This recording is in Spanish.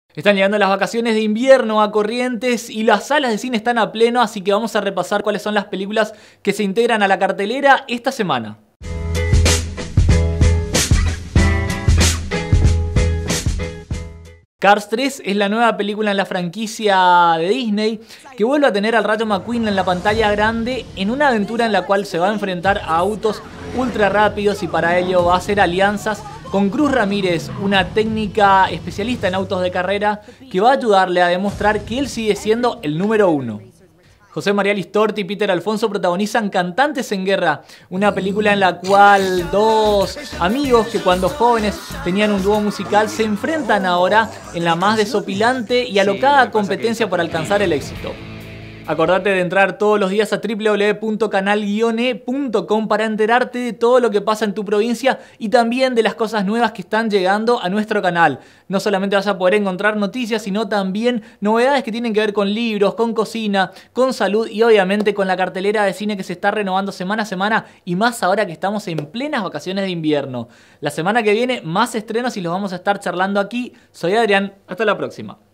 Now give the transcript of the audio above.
Están llegando las vacaciones de invierno a Corrientes y las salas de cine están a pleno, así que vamos a repasar cuáles son las películas que se integran a la cartelera esta semana. Cars 3 es la nueva película en la franquicia de Disney que vuelve a tener al Rayo McQueen en la pantalla grande en una aventura en la cual se va a enfrentar a autos ultra rápidos y para ello va a hacer alianzas con Cruz Ramírez, una técnica especialista en autos de carrera que va a ayudarle a demostrar que él sigue siendo el número uno. José María Listorti y Peter Alfonso protagonizan Cantantes en Guerra, una película en la cual dos amigos que cuando jóvenes tenían un dúo musical se enfrentan ahora en la más desopilante y alocada competencia por alcanzar el éxito. Acordate de entrar todos los días a www.canal-e.com para enterarte de todo lo que pasa en tu provincia y también de las cosas nuevas que están llegando a nuestro canal. No solamente vas a poder encontrar noticias, sino también novedades que tienen que ver con libros, con cocina, con salud y obviamente con la cartelera de cine que se está renovando semana a semana y más ahora que estamos en plenas vacaciones de invierno. La semana que viene más estrenos y los vamos a estar charlando aquí. Soy Adrián, hasta la próxima.